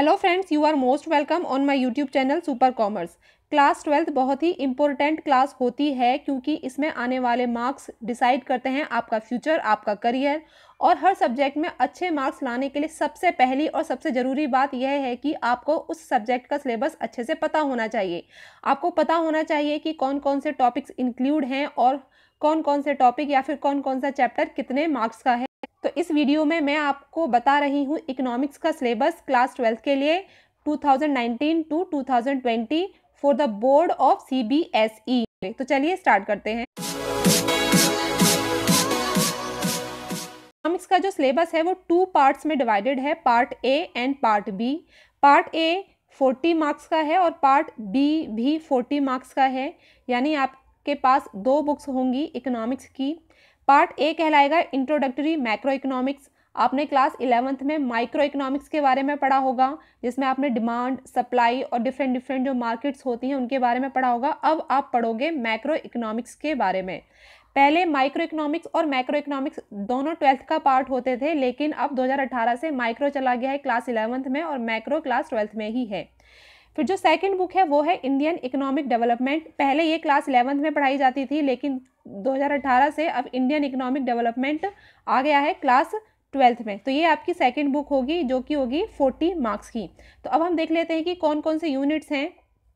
Hello friends, you are most welcome on my YouTube channel super commerce. Class 12th बहुत ही important class होती है क्योंकि इसमें आने वाले मार्क्स डिसाइड करते हैं आपका फ्यूचर, आपका करियर। और हर सब्जेक्ट में अच्छे मार्क्स लाने के लिए सबसे पहली और सबसे ज़रूरी बात यह है कि आपको उस सब्जेक्ट का सिलेबस अच्छे से पता होना चाहिए। आपको पता होना चाहिए कि कौन कौन से टॉपिक्स इंक्लूड हैं और कौन कौन से टॉपिक या फिर कौन कौन सा चैप्टर कितने मार्क्स का है। तो इस वीडियो में मैं आपको बता रही हूँ इकोनॉमिक्स का सिलेबस क्लास 12th के लिए 2019 to 2020 for the board of CBSE। तो चलिए स्टार्ट करते हैं। इकोनॉमिक्स का जो सिलेबस है वो 2 पार्ट्स में डिवाइडेड है, part A and part B. Part A 40 marks का है और पार्ट बी भी 40 मार्क्स का है, यानी आपके पास 2 बुक्स होंगी इकोनॉमिक्स की। पार्ट ए कहलाएगा इंट्रोडक्टरी मैक्रो इकोनॉमिक्स। आपने क्लास 11th में माइक्रो इकोनॉमिक्स के बारे में पढ़ा होगा, जिसमें आपने डिमांड, सप्लाई और डिफरेंट जो मार्केट्स होती हैं उनके बारे में पढ़ा होगा। अब आप पढ़ोगे मैक्रो इकोनॉमिक्स के बारे में। पहले माइक्रो इकोनॉमिक्स और मैक्रो इकोनॉमिक्स दोनों 12th का पार्ट होते थे, लेकिन अब 2018 से माइक्रो चला गया है क्लास 11th में और मैक्रो क्लास 12th में ही है। फिर जो सेकंड बुक है वो है इंडियन इकोनॉमिक डेवलपमेंट। पहले ये क्लास 11th में पढ़ाई जाती थी, लेकिन 2018 से अब इंडियन इकोनॉमिक डेवलपमेंट आ गया है क्लास 12th में। तो ये आपकी सेकंड बुक होगी जो कि होगी 40 मार्क्स की। तो अब हम देख लेते हैं कि कौन कौन से यूनिट्स हैं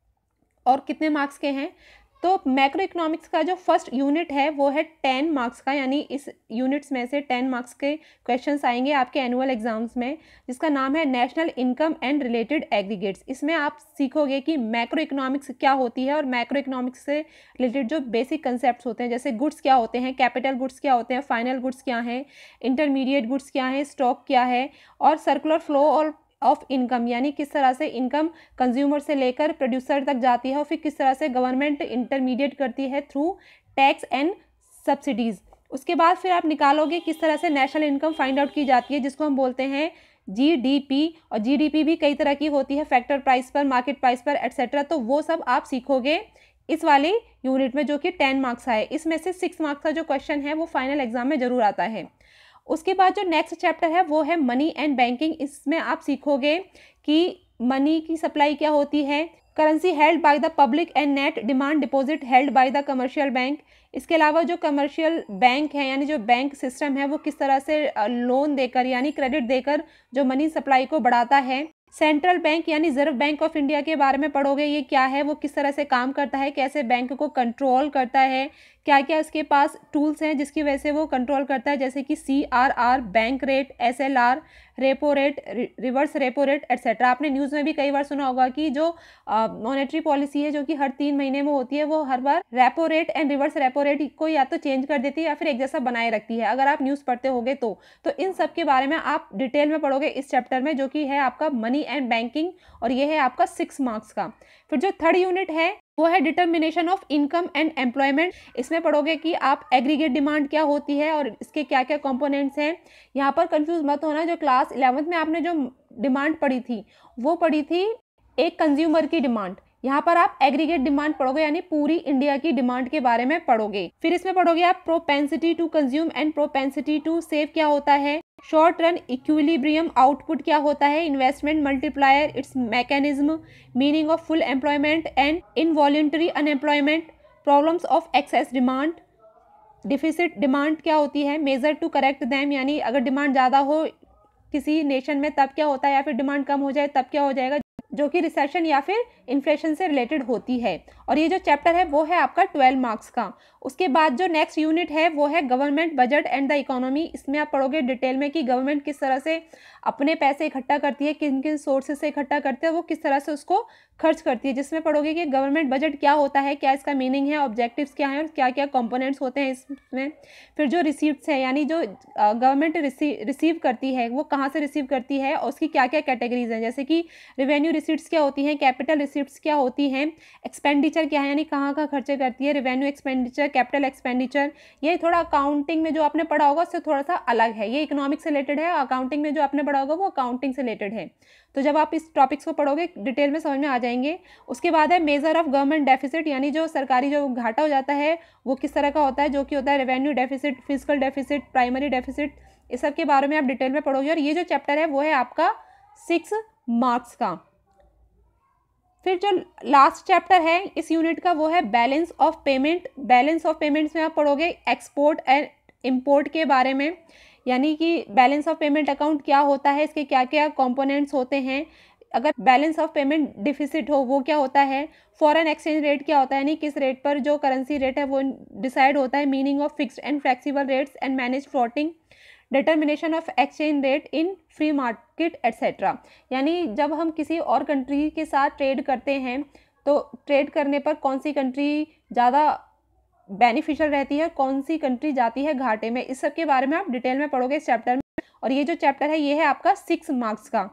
और कितने मार्क्स के हैं। तो मैक्रो इकोनॉमिक्स का जो फर्स्ट यूनिट है वो है 10 मार्क्स का, यानी इस यूनिट्स में से 10 मार्क्स के क्वेश्चंस आएंगे आपके एनुअल एग्जाम्स में, जिसका नाम है national income and related aggregates. इसमें आप सीखोगे कि मैक्रो इकोनॉमिक्स क्या होती है और मैक्रो इकोनॉमिक्स से रिलेटेड जो बेसिक कंसेप्ट होते हैं, जैसे गुड्स क्या होते हैं, कैपिटल गुड्स क्या होते हैं, फाइनल गुड्स क्या हैं, इंटरमीडिएट गुड्स क्या हैं, स्टॉक क्या है, और सर्कुलर फ्लो और ऑफ इनकम, यानी किस तरह से इनकम कंज्यूमर से लेकर प्रोड्यूसर तक जाती है और फिर किस तरह से गवर्नमेंट इंटरमीडिएट करती है थ्रू टैक्स एंड सब्सिडीज़। उसके बाद फिर आप निकालोगे किस तरह से नेशनल इनकम फाइंड आउट की जाती है, जिसको हम बोलते हैं GDP। और GDP भी कई तरह की होती है, फैक्टर प्राइस पर, मार्केट प्राइस पर, एट्सेट्रा। तो वो सब आप सीखोगे इस वाले यूनिट में, जो कि 10 मार्क्स है। इसमें से 6 मार्क्स का जो क्वेश्चन है वो फाइनल एग्जाम में जरूर आता है। उसके बाद जो नेक्स्ट चैप्टर है वो है मनी एंड बैंकिंग। इसमें आप सीखोगे कि मनी की सप्लाई क्या होती है, currency held by the public and net demand deposit held by the commercial bank. इसके अलावा जो कमर्शियल बैंक है, यानी जो बैंक सिस्टम है, वो किस तरह से लोन देकर यानी क्रेडिट देकर जो मनी सप्लाई को बढ़ाता है। सेंट्रल बैंक यानी रिजर्व बैंक ऑफ इंडिया के बारे में पढ़ोगे, ये क्या है, वो किस तरह से काम करता है, कैसे बैंक को कंट्रोल करता है, क्या क्या इसके पास टूल्स हैं जिसकी वजह से वो कंट्रोल करता है, जैसे कि CRR, bank rate, SLR, repo rate, reverse repo rate, etcetera. आपने न्यूज़ में भी कई बार सुना होगा कि जो मॉनेटरी पॉलिसी है जो कि हर 3 महीने में होती है, वो हर बार repo rate and reverse repo rate को या तो चेंज कर देती है या फिर एक जैसा बनाए रखती है, अगर आप न्यूज़ पढ़ते होगे तो इन सब के बारे में आप डिटेल में पढ़ोगे इस चैप्टर में, जो कि है आपका मनी एंड बैंकिंग, और ये है आपका 6 मार्क्स का। फिर जो थर्ड यूनिट है वो है determination of income and employment. इसमें पढ़ोगे कि आप एग्रीगेट डिमांड क्या होती है और इसके क्या क्या कंपोनेंट्स हैं। यहाँ पर कंफ्यूज मत होना, जो क्लास 11th में आपने जो डिमांड पढ़ी थी वो पढ़ी थी एक कंज्यूमर की डिमांड। यहाँ पर आप एग्रीगेट डिमांड पढ़ोगे, यानी पूरी इंडिया की डिमांड के बारे में पढ़ोगे। फिर इसमें पढ़ोगे आप propensity to consume and propensity to save क्या होता है, शॉर्ट रन इक्विलिब्रियम आउटपुट क्या होता है, investment multiplier, its mechanism, meaning of full employment and involuntary unemployment, problems of excess demand, deficit demand क्या होती है, मेजर टू करेक्ट दैम, यानी अगर डिमांड ज़्यादा हो किसी नेशन में तब क्या होता है, या फिर डिमांड कम हो जाए तब क्या हो जाएगा, जो कि रिसेशन या फिर इन्फ्लेशन से रिलेटेड होती है। और ये जो चैप्टर है वो है आपका 12 मार्क्स का। उसके बाद जो नेक्स्ट यूनिट है वो है government budget and the economy. इसमें आप पढ़ोगे डिटेल में कि गवर्नमेंट किस तरह से अपने पैसे इकट्ठा करती है, किन किन सोर्सेज से इकट्ठा करते हैं, वो किस तरह से उसको खर्च करती है। जिसमें पढ़ोगे कि गवर्नमेंट बजट क्या होता है, क्या इसका मीनिंग है, ऑब्जेक्टिव्स क्या हैं और क्या क्या कंपोनेंट्स होते हैं इसमें। फिर जो रिसीप्ट्स है, यानी जो गवर्नमेंट रिसीव करती है वो कहाँ से रिसीव करती है और उसकी क्या क्या कैटेगरीज हैं, जैसे कि रेवेन्यू रिसीट्स क्या होती हैं, कैपिटल रिसीट्स क्या होती हैं, एक्सपेंडिचर क्या है, यानी कहाँ कहाँ खर्चे करती है, रेवेन्यू एक्सपेंडिचर, कैपिटल एक्सपेंडिचर। ये थोड़ा अकाउंटिंग में जो आपने पढ़ा होगा उससे थोड़ा सा अलग है, ये इकोनॉमिक्स से रिलेटेड है, अकाउंटिंग में जो आपने पढ़ा होगा वो अकाउंटिंग से रिलेटेड है। तो जब आप इस टॉपिक्स को पढ़ोगे डिटेल में समझ में आ जाएंगे। उसके बाद है मेजर ऑफ गवर्नमेंट डेफिसिट, यानी जो सरकारी जो घाटा हो जाता है वो किस तरह का होता है, जो कि होता है revenue deficit, physical deficit, primary deficit. इस सब के बारे में आप डिटेल में पढ़ोगे। और ये जो चैप्टर है वो है आपका 6 मार्क्स का। फिर जो लास्ट चैप्टर है इस यूनिट का वो है balance of payment. Balance of payments में आप पढ़ोगे एक्सपोर्ट एंड इंपोर्ट के बारे में, यानी कि बैलेंस ऑफ पेमेंट अकाउंट क्या होता है, इसके क्या क्या कंपोनेंट्स होते हैं, अगर बैलेंस ऑफ पेमेंट डिफिसिट हो वो क्या होता है, फॉरेन एक्सचेंज रेट क्या होता है, यानी किस रेट पर जो करेंसी रेट है वो डिसाइड होता है, meaning of fixed and flexible rates and manage floating, determination of exchange rate in free market etcetera. यानी जब हम किसी और कंट्री के साथ ट्रेड करते हैं तो ट्रेड करने पर कौन सी कंट्री ज़्यादा बेनिफिशियल रहती है, कौन सी कंट्री जाती है घाटे में, इस सब के बारे में आप डिटेल में पढ़ोगे इस चैप्टर में। और ये जो चैप्टर है ये है आपका 6 मार्क्स का।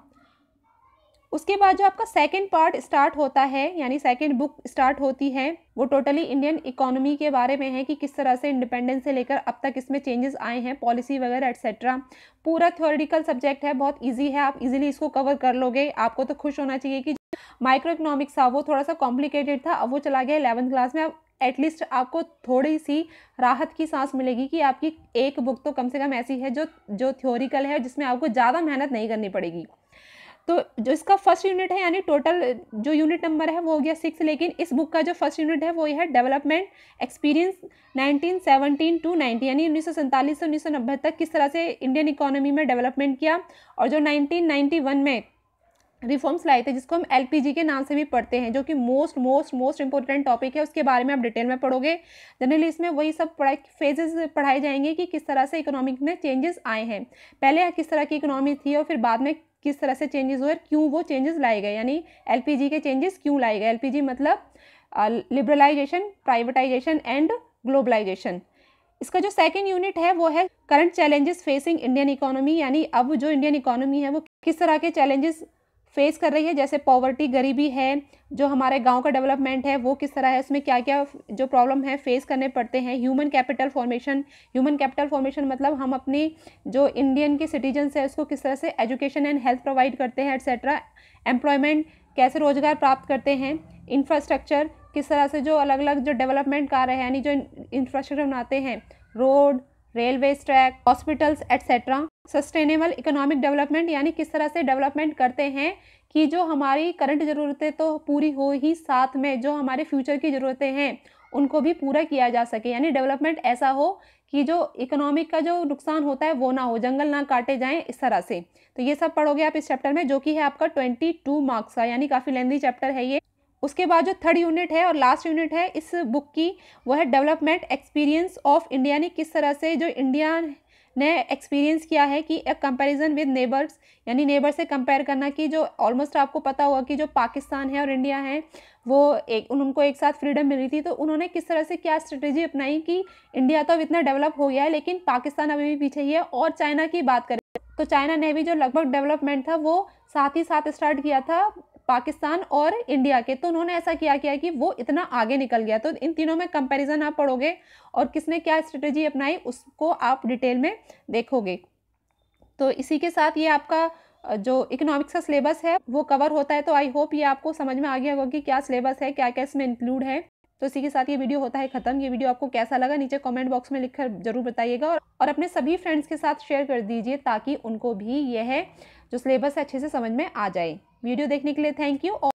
उसके बाद जो आपका सेकंड पार्ट स्टार्ट होता है, यानी सेकंड बुक स्टार्ट होती है, वो टोटली इंडियन इकोनॉमी के बारे में है कि किस तरह से इंडिपेंडेंस से लेकर अब तक इसमें चेंजेस आए हैं, पॉलिसी वगैरह एट्सेट्रा। पूरा थ्योरेटिकल सब्जेक्ट है, बहुत इजी है, आप इजीली इसको कवर कर लोगे। आपको तो खुश होना चाहिए कि माइक्रो इकोनॉमिक्स था वो थोड़ा सा कॉम्प्लिकेटेड था, अब वो चला गया 11th क्लास में। अब एटलीस्ट आपको थोड़ी सी राहत की सांस मिलेगी कि आपकी एक बुक तो कम से कम ऐसी है जो थ्योरिकल है, जिसमें आपको ज़्यादा मेहनत नहीं करनी पड़ेगी। तो जो इसका फर्स्ट यूनिट है, यानी टोटल जो यूनिट नंबर है वो हो गया 6, लेकिन इस बुक का जो फर्स्ट यूनिट है वो ये है डेवलपमेंट एक्सपीरियंस 1917 टू 90, यानी 1947 से 1990 तक किस तरह से इंडियन इकोनॉमी में डेवलपमेंट किया। और जो 1991 में रिफॉर्म्स लाए थे, जिसको हम एलपीजी के नाम से भी पढ़ते हैं, जो कि मोस्ट इंपॉर्टेंट टॉपिक है, उसके बारे में आप डिटेल में पढ़ोगे। जनरली इसमें वही सब फेजेस पढ़ाए जाएंगे कि किस तरह से इकोनॉमिक में चेंजेस आए हैं, पहले किस तरह की इकोनॉमी थी और फिर बाद में किस तरह से चेंजेस हुए, क्यों वो चेंजेस लाए गए, यानी एलपीजी के चेंजेस क्यों लाए गए। एलपीजी मतलब लिबरलाइजेशन, प्राइवेटाइजेशन एंड ग्लोबलाइजेशन। इसका जो सेकंड यूनिट है वो है current challenges facing Indian economy, यानी अब जो इंडियन इकोनॉमी है वो किस तरह के चैलेंजेस फेस कर रही है, जैसे पॉवर्टी, गरीबी है, जो हमारे गांव का डेवलपमेंट है वो किस तरह है, उसमें क्या क्या जो प्रॉब्लम है फेस करने पड़ते हैं। ह्यूमन कैपिटल फॉर्मेशन मतलब हम अपनी जो इंडियन के सिटीजन्स है उसको किस तरह से एजुकेशन एंड हेल्थ प्रोवाइड करते हैं एट्सेट्रा। एम्प्लॉयमेंट, कैसे रोजगार प्राप्त करते हैं। इंफ्रास्ट्रक्चर, किस तरह से जो अलग अलग जो डेवलपमेंट कार्य है, यानी जो इंफ्रास्ट्रक्चर बनाते हैं, road, railway track, hospitals etcetera. Sustainable economic development, यानी किस तरह से डेवलपमेंट करते हैं कि जो हमारी करंट ज़रूरतें तो पूरी हो ही, साथ में जो हमारे फ्यूचर की ज़रूरतें हैं उनको भी पूरा किया जा सके, यानी डेवलपमेंट ऐसा हो कि जो इकोनॉमिक का जो नुकसान होता है वो ना हो, जंगल ना काटे जाएं, इस तरह से। तो ये सब पढ़ोगे आप इस चैप्टर में, जो कि है आपका 22 मार्क्स का, यानी काफ़ी लेंथी चैप्टर है ये। उसके बाद जो थर्ड यूनिट है और लास्ट यूनिट है इस बुक की वो है डेवलपमेंट एक्सपीरियंस ऑफ इंडिया, यानी किस तरह से जो इंडिया ने एक्सपीरियंस किया है कि एक कंपैरिजन विद नेबर्स, यानी नेबर से कंपेयर करना, कि जो ऑलमोस्ट आपको पता होगा कि जो पाकिस्तान है और इंडिया है वो उनको एक साथ फ्रीडम मिली थी, तो उन्होंने किस तरह से क्या स्ट्रेटेजी अपनाई कि इंडिया तो अब इतना डेवलप हो गया है लेकिन पाकिस्तान अभी भी पीछे ही है। और चाइना की बात करें तो चाइना ने भी जो लगभग डेवलपमेंट था वो साथ ही साथ स्टार्ट किया था पाकिस्तान और इंडिया के, तो उन्होंने ऐसा किया कि वो इतना आगे निकल गया। तो इन तीनों में कंपैरिजन आप पढ़ोगे और किसने क्या स्ट्रेटेजी अपनाई उसको आप डिटेल में देखोगे। तो इसी के साथ ये आपका जो इकोनॉमिक्स का सिलेबस है वो कवर होता है। तो आई होप ये आपको समझ में आ गया होगा कि क्या सिलेबस है, क्या क्या इसमें इंक्लूड है। तो इसी के साथ ये वीडियो होता है खत्म। ये वीडियो आपको कैसा लगा नीचे कमेंट बॉक्स में लिखकर जरूर बताइएगा और अपने सभी फ्रेंड्स के साथ शेयर कर दीजिए ताकि उनको भी यह जो सिलेबस है अच्छे से समझ में आ जाए। वीडियो देखने के लिए थैंक यू।